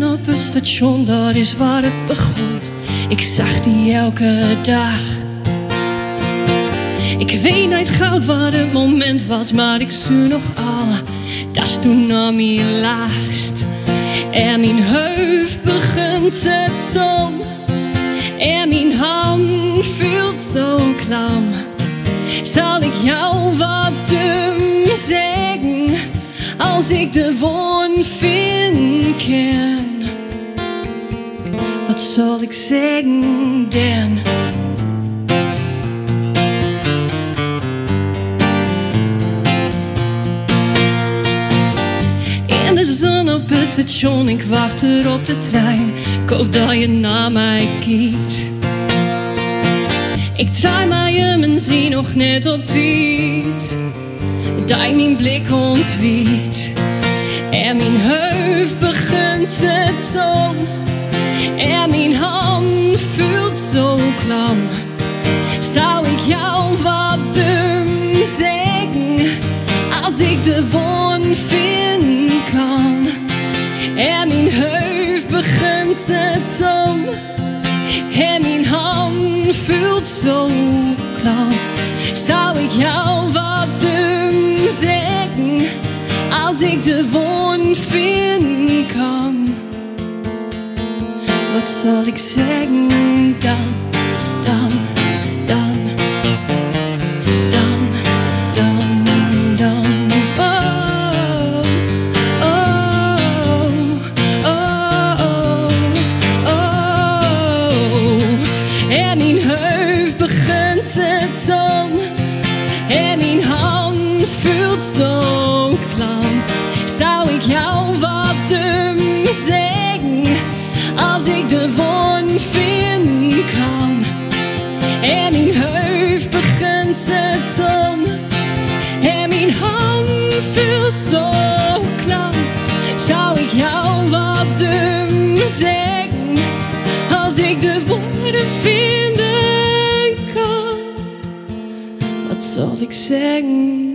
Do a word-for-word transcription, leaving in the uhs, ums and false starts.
op het station, dat is waar het begon. Ik zag die elke dag. Ik weet niet goud wat het moment was, maar ik zie nog al, dat is toen aan mijn laagst. En mijn hoofd begint te tom, en mijn hand voelt zo klam. Zal ik jou wat dum zeggen, als ik de woorden vinden kan? Wat zal ik zeggen dan? In de zon op het station, ik wacht er op de trein. Ik hoop dat je naar mij kijkt. Ik draai mij om en zie nog net op tijd dat ik mijn blik ontwijkt. En mijn hoofd begint te tom, en mijn hand voelt zo klam. Zou ik jou wat dum zeggen, als ik de woorden vinden kan? En mijn hoofd begint te tom, en mijn hand voelt zo klam. Zou ik jou wat dum zeggen, als ik de woorden vinden kan? Wat zal ik zeggen dan, dan, dan, dan, dan, dan? Oh, oh, oh, oh, oh. En mijn hoofd begint te tom, en mijn hand voelt zo klam. Zou ik jou wat dum zeggen, als ik de woorden vinden kan? En mijn hoofd begint te tom, en mijn hand voelt zo klam. Zou ik jou wat dum zeggen, als ik de woorden vinden kan? Wat zal ik zeggen?